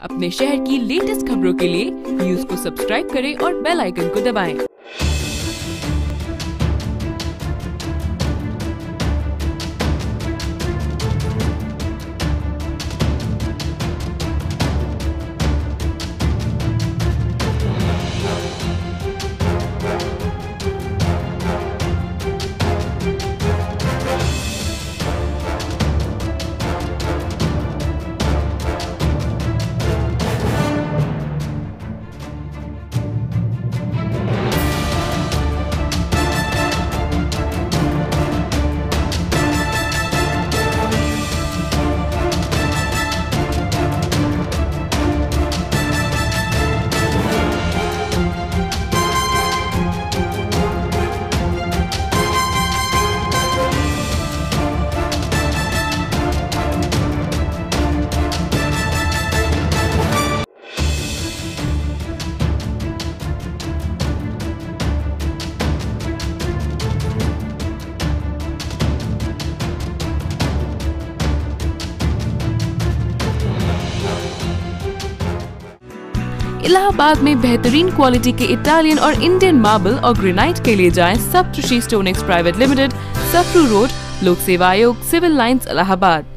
अपने शहर की लेटेस्ट खबरों के लिए न्यूज को सब्सक्राइब करें और बेल आइकन को दबाएं। इलाहाबाद में बेहतरीन क्वालिटी के इटालियन और इंडियन मार्बल और ग्रेनाइट के लिए जाएं Saptarishi stone X private limited, Safru road, लोक सेवा आयोग, सिविल लाइंस, इलाहाबाद।